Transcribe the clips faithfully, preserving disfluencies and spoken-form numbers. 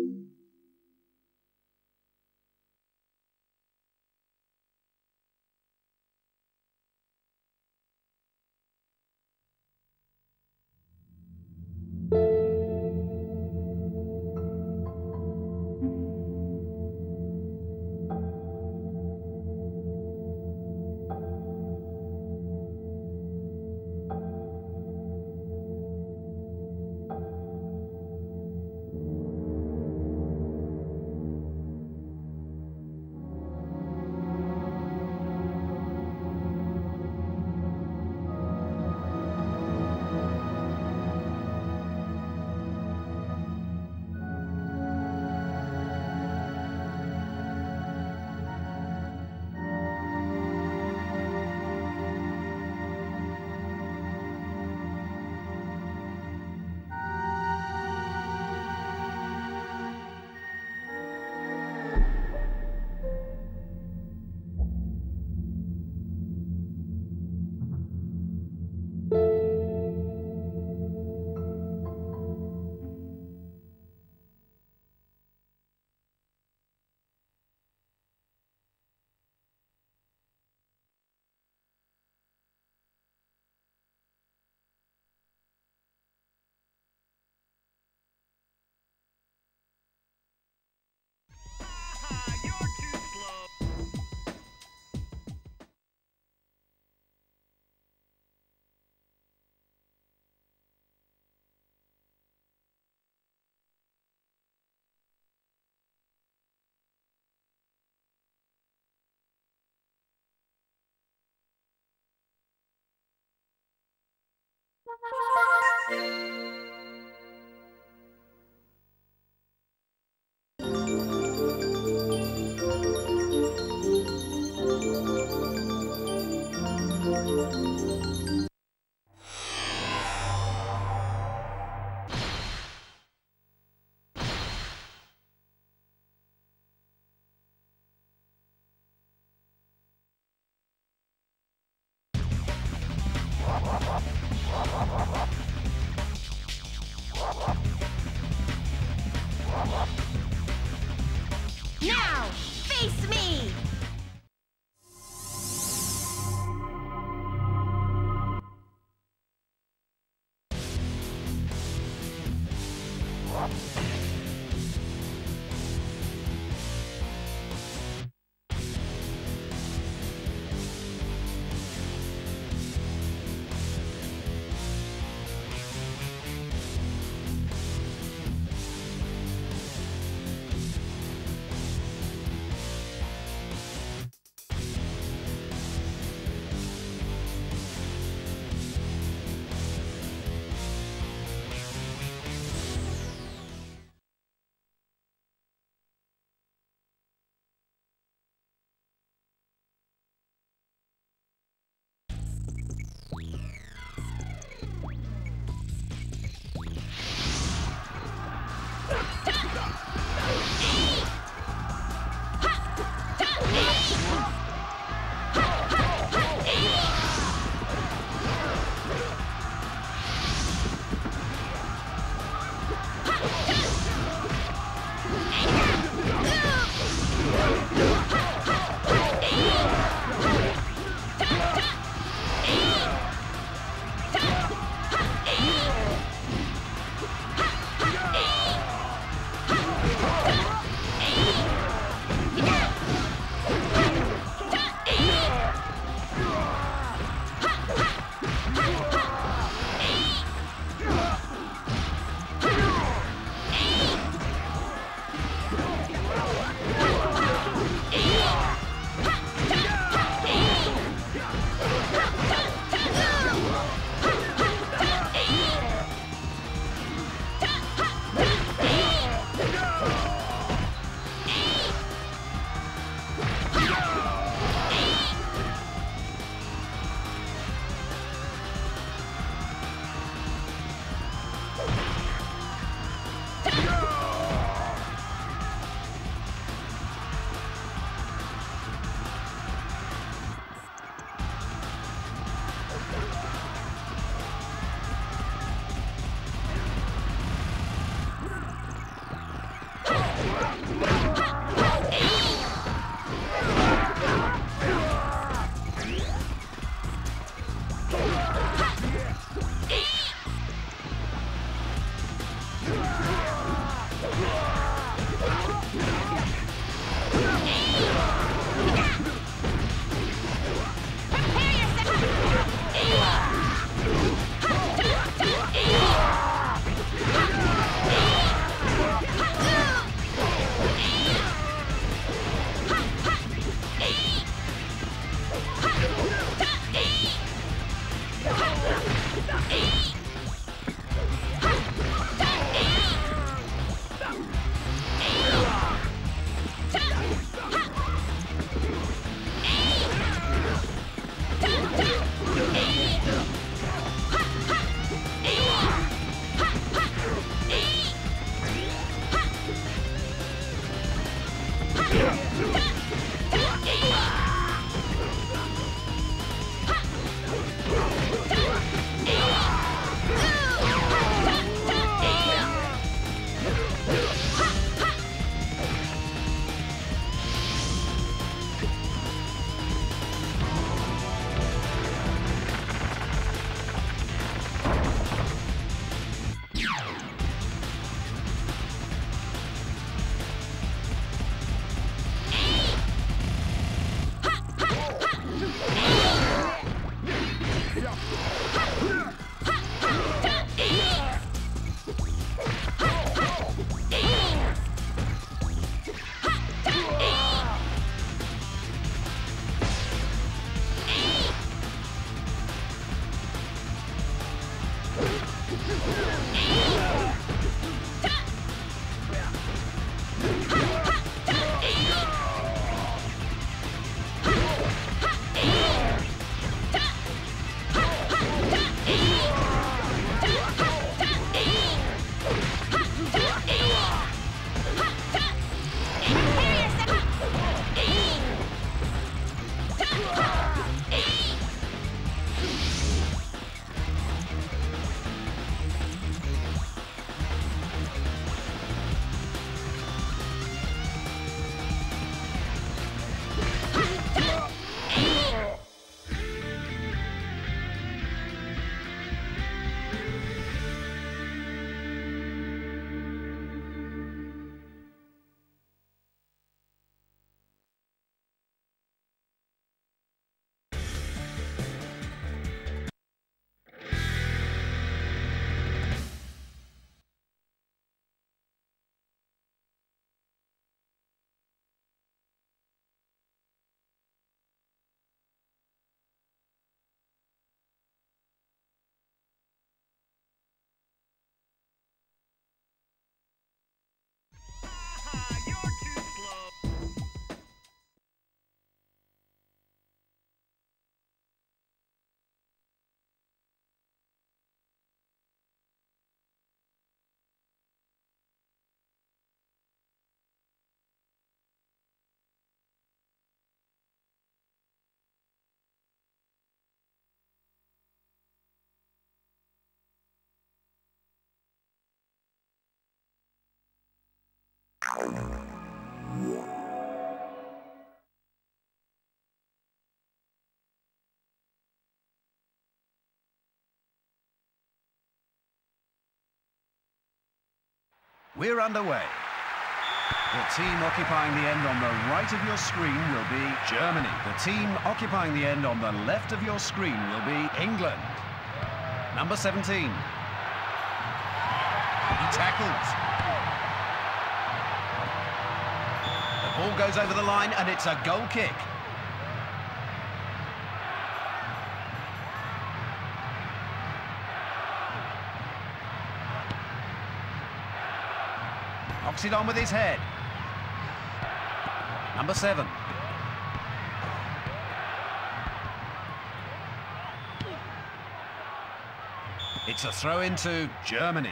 Now, face me! We're underway. The team occupying the end on the right of your screen will be Germany. The team occupying the end on the left of your screen will be England. Number seventeen. He tackles. The ball goes over the line and it's a goal kick. Knocks it on with his head. Number seven. It's a throw into Germany.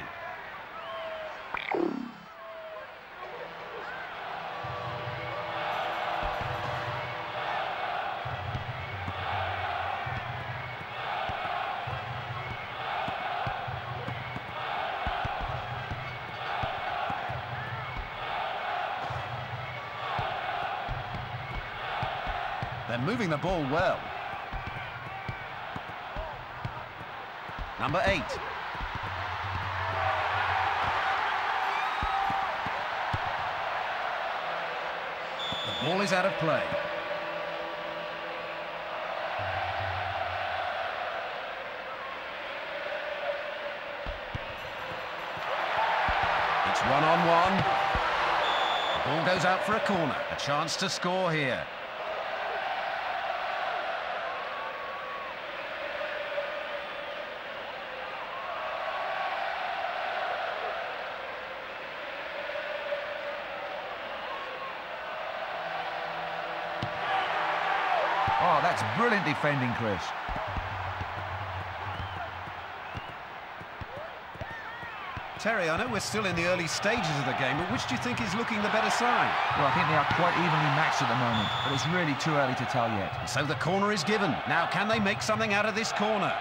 They're moving the ball well. Number eight. The ball is out of play. It's one-on-one. The ball goes out for a corner. A chance to score here. Oh, that's brilliant defending, Chris. Terry, I know we're still in the early stages of the game, but which do you think is looking the better side? Well, I think they are quite evenly matched at the moment, but it's really too early to tell yet. So the corner is given. Now, can they make something out of this corner?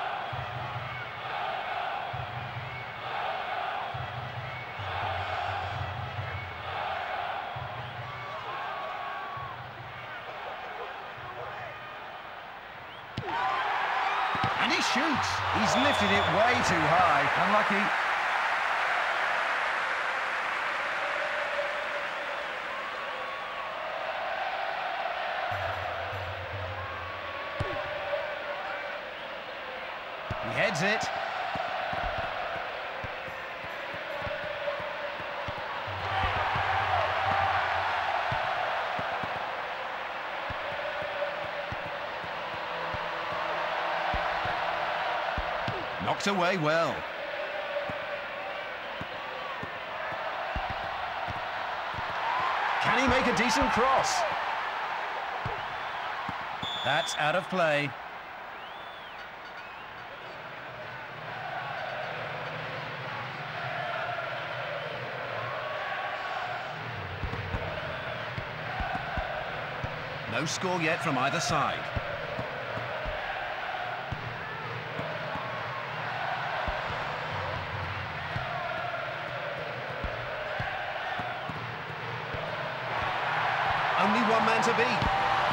And he shoots. He's lifted it way too high. Unlucky. He heads it. Knocked away well. Can he make a decent cross? That's out of play. No score yet from either side. Only one man to beat.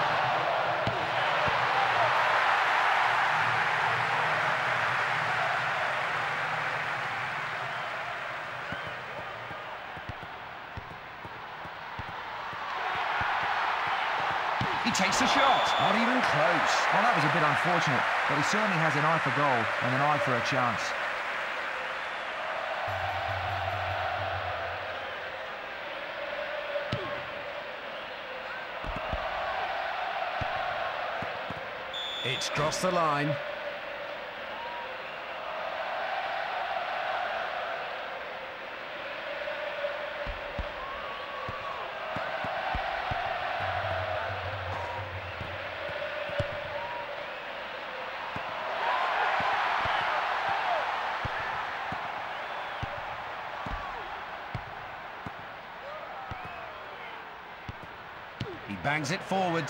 He takes the shot. Not even close. Well, that was a bit unfortunate, but he certainly has an eye for goal and an eye for a chance. It's crossed the line. He bangs it forward.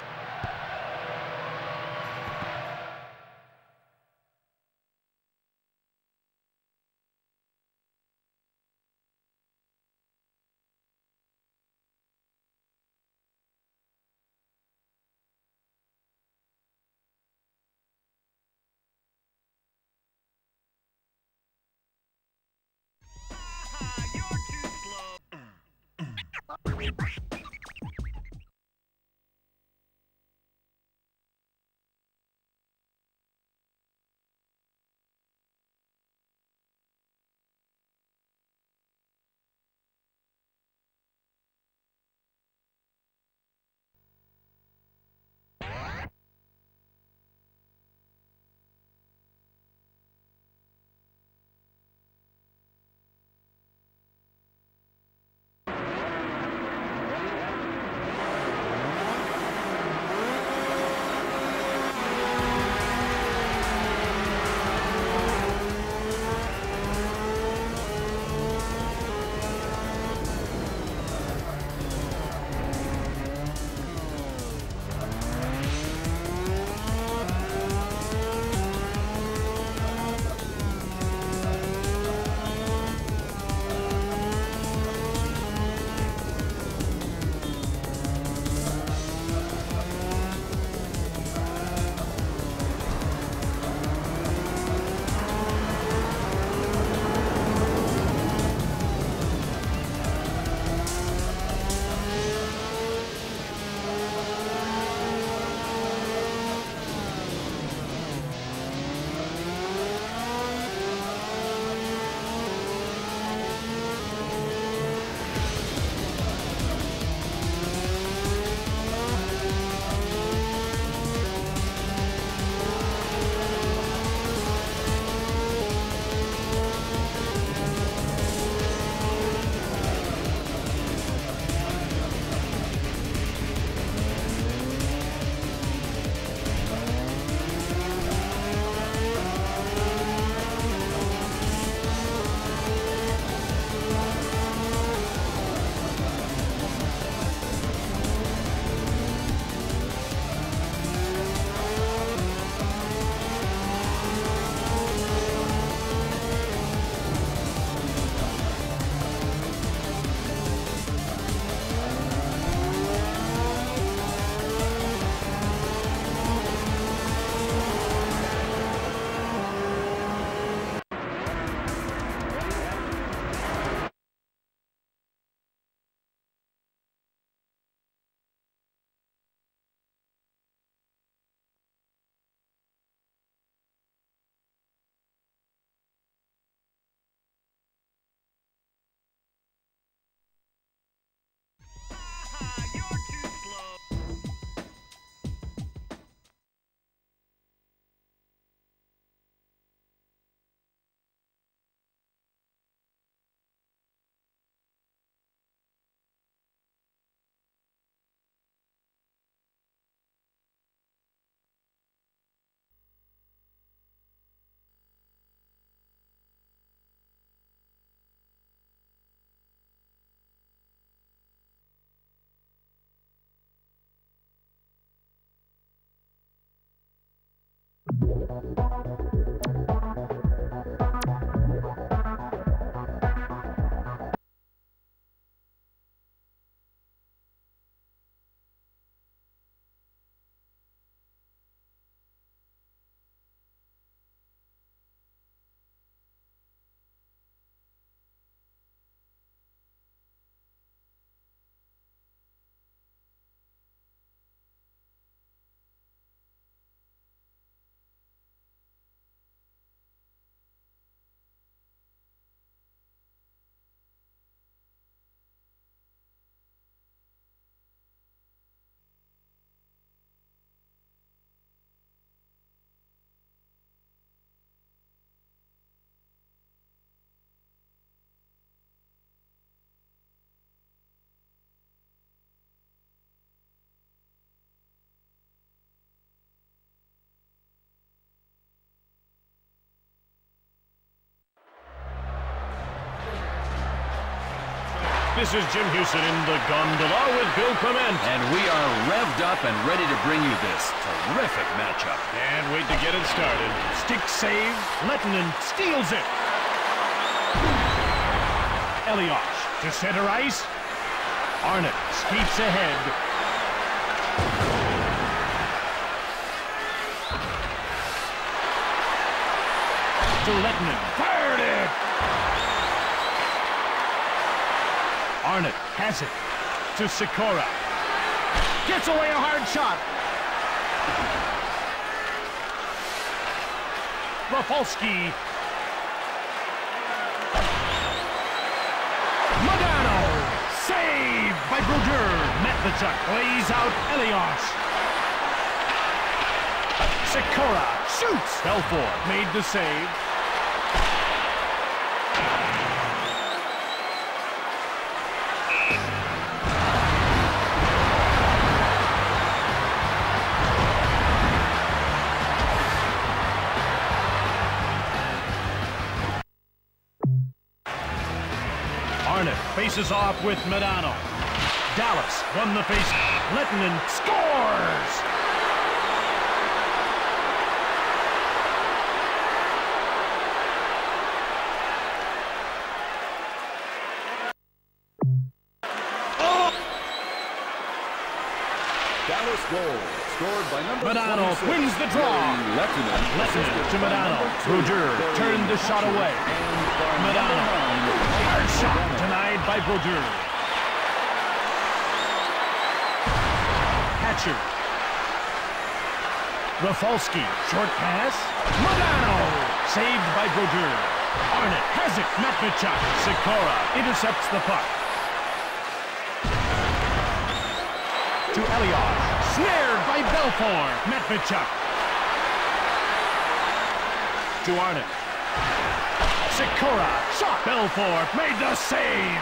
This is Jim Houston in the gondola with Bill Clement. And we are revved up and ready to bring you this terrific matchup. Can't wait to get it started. Stick save. Lettinen steals it. Elias to center ice. Arnott skates ahead. To Lettinen. Fired it! Arnott has it. to Sikora. Gets away a hard shot. Rafalski. Modano. Saved by Brodeur. Medvechuk lays out Elias. Sikora shoots. Belfort made the save. Arnott faces off with Modano. Dallas won the face. Lettinen scores! Oh! Dallas goal scored by number Modano twenty-six. wins the draw. Lettinen, Lettinen to Modano. Brodeur turned the shot away. Modano. Hard shot denied by Brodeur. Hatcher. Rafalski. Short pass. Modano. Saved by Brodeur. Arnott has it. Medvechuk. Sikora intercepts the puck. To Elias. Snared by Belfort. Medvechuk. To Arnott. Sikora. Shot. Belfort made the save.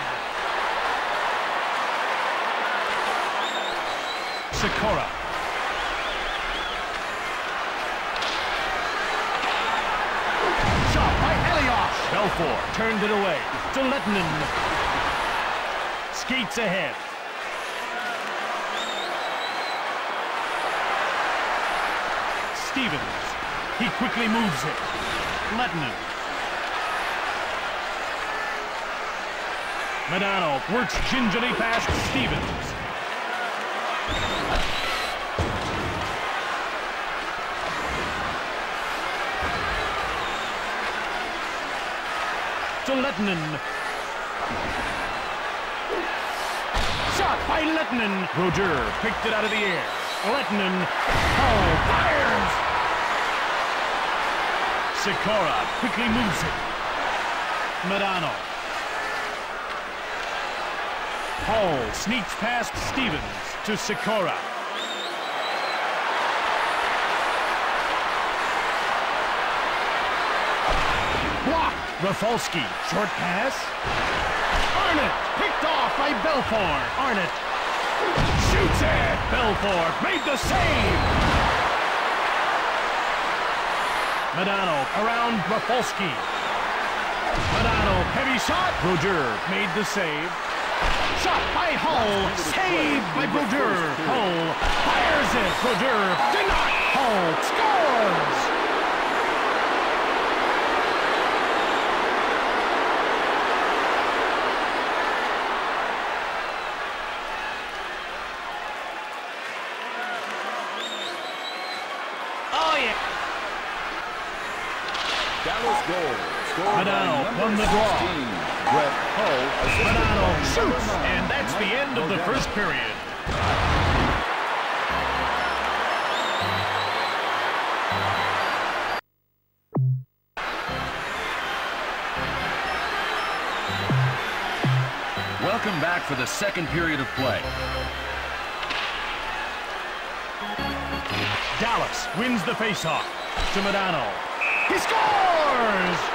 Sikora. Shot by Elias. Belfort turned it away to Lettinen. Skates ahead. Stevens. He quickly moves it. Lettinen. Modano works gingerly past Stevens. To Lettinen. Shot by Lettinen. Brodeur picked it out of the air. Lettinen. Oh, fires! Sikora quickly moves it. Modano. Hall sneaks past Stevens to Sikora. Blocked. Rafalski. Short pass. Arnott picked off by Belfort. Arnott shoots it. Belfort made the save. Modano around Rafalski. Modano heavy shot. Brodeur made the save. Shot by Hull, saved by Brodeur. Hull fires it. Brodeur denied. Hull scores. Oh yeah. Dallas goal scored Modano by won number the draw. sixteen. Brett Hull assisted Modano by shoots, number nine, and that's the Mike end of the Modano. first period. Welcome back for the second period of play. Dallas wins the faceoff to Modano. He scores!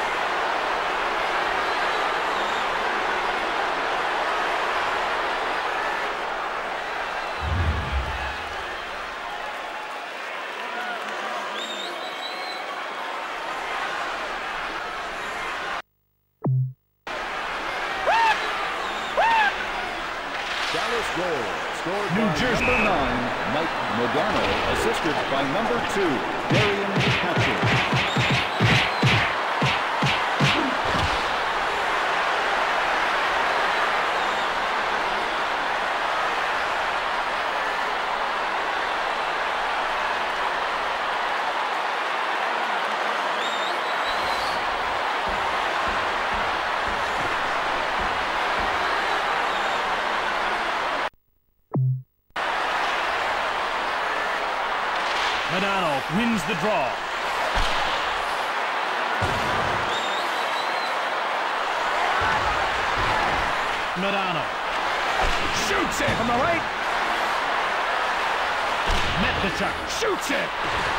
Dallas goal scored New by Jersey. number nine, Mike Modano, assisted by number two, Darian Hatcher. wins the draw. Medano shoots it from the right. Metnichuk shoots it.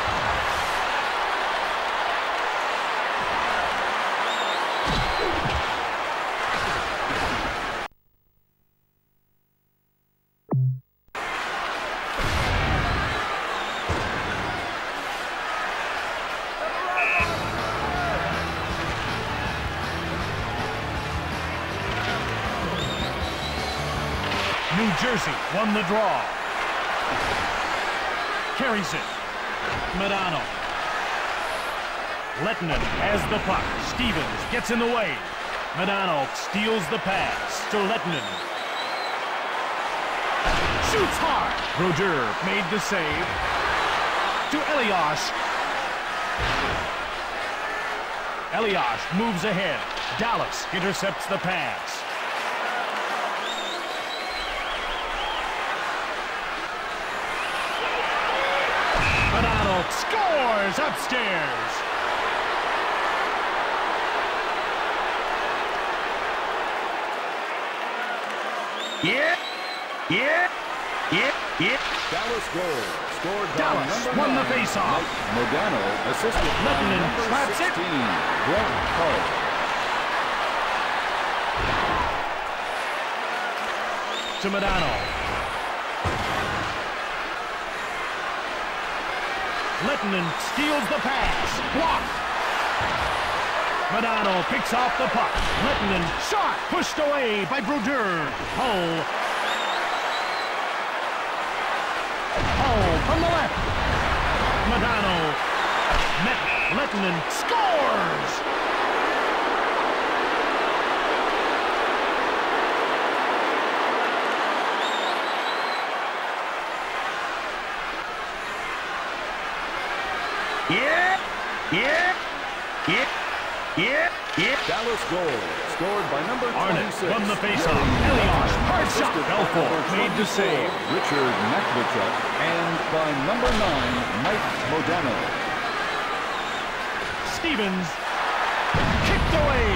New Jersey won the draw. Carries it. Medano. Lettinen has the puck. Stevens gets in the way. Medano steals the pass to Lettinen. Shoots hard. Brodeur made the save. To Elias. Elias moves ahead. Dallas intercepts the pass. Medano scores upstairs. Yeah, yeah, yeah, yeah. Dallas goal scored by Dallas number won the nine, faceoff. Mike Modano, assisted by Lettinen number slaps it. sixteen, Brent Hull. To Medano. Lettinen steals the pass. Blocked. Medano picks off the puck. Lettinen shot pushed away by Brodeur. Hull. Hull from the left. Medano. Met Lettinen scores. Yeah, yeah, yeah, yeah, yeah. Dallas goal scored by number Arnott twenty-six. won the faceoff. Yuri Elias, hard assisted shot. by Belfort number made the twenty-four, save. Richard Metnichuk, and by number nine, Mike Modano. Stevens kicked away.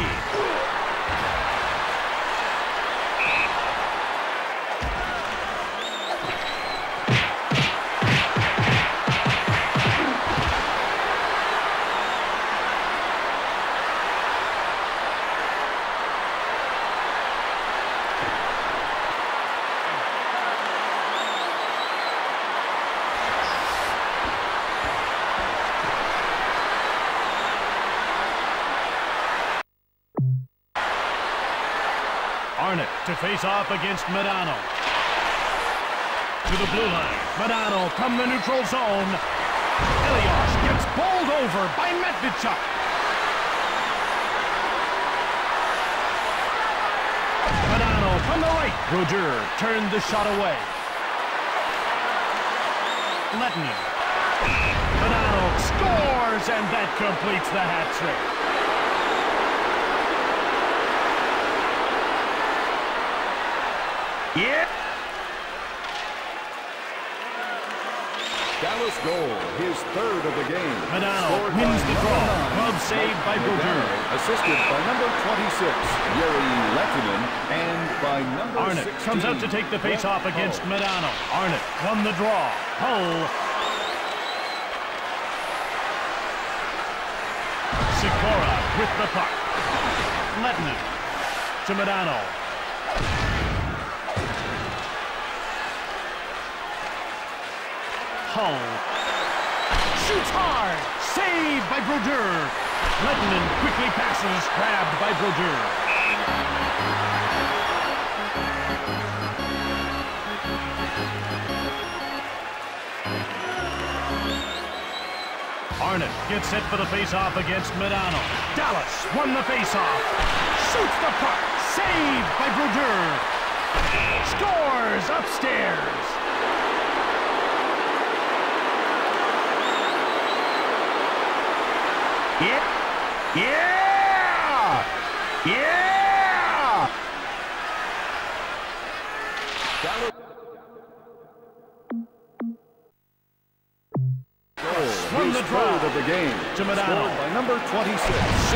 Arnott to face off against Medano. To the blue line. Medano from the neutral zone. Elias gets bowled over by Metnichuk. Medano from the right. Brodeur turned the shot away. Lettinen. Medano scores, and that completes the hat trick. Yeah. Dallas goal, his third of the game. Medano Scored wins by the number draw. nine, Glove saved by Mike Brodeur. Modano, assisted by number twenty-six, Yuri Lettinen, and by number Arnott sixteen, comes out to take the Brent face-off against Hull. Medano. Arnott won the draw. Hull. Sikora with the puck. Lettinen to Medano. Hull shoots hard. Saved by Brodeur. Lettinen quickly passes. Grabbed by Brodeur. Arnott gets set for the face-off against Medano. Dallas won the face-off. Shoots the puck. Saved by Brodeur. Scores upstairs. Yeah! Yeah! Yeah! Dallas goal, Won the game. To Medano. Scored by number twenty-six.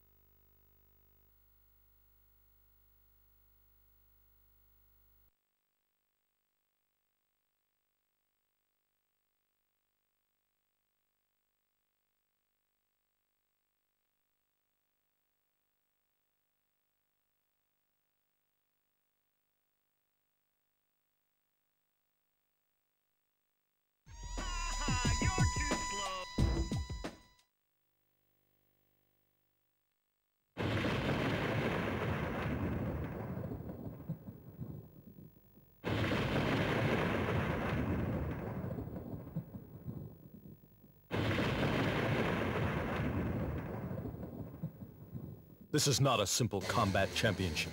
This is not a simple combat championship.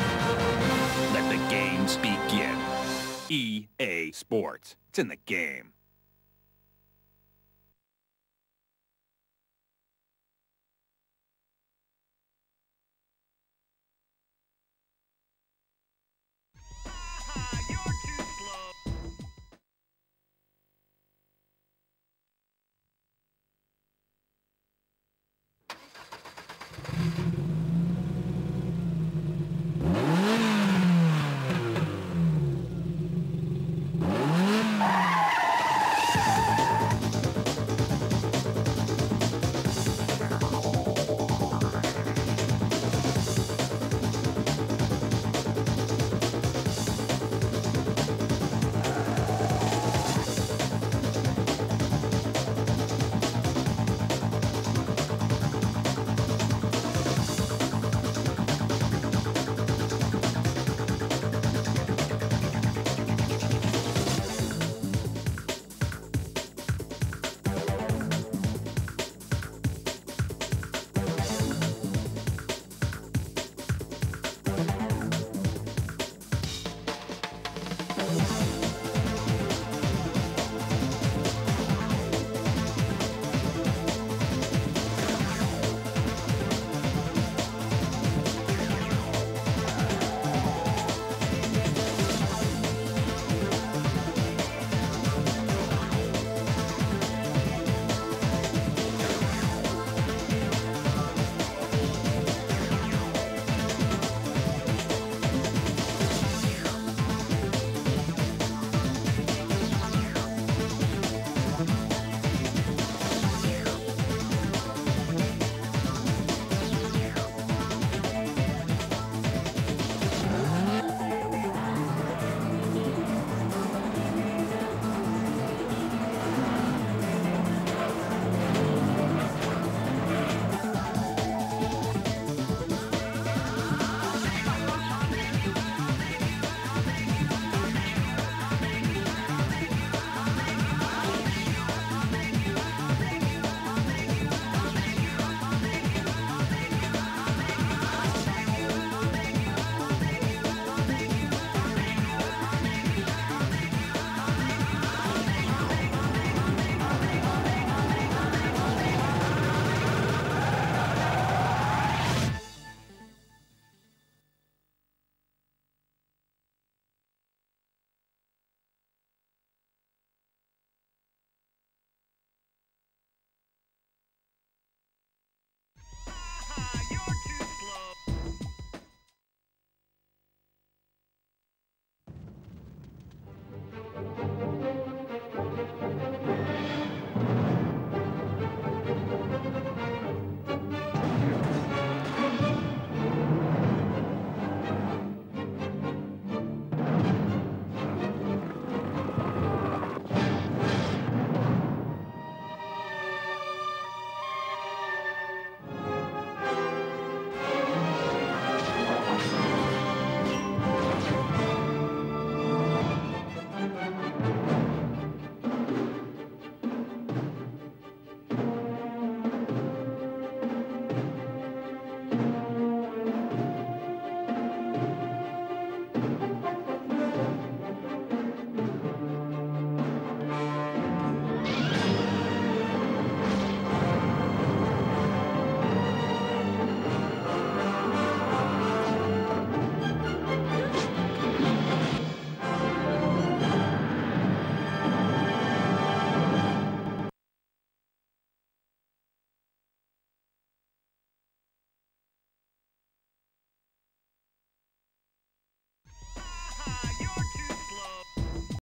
Begin. E A Sports. It's in the game.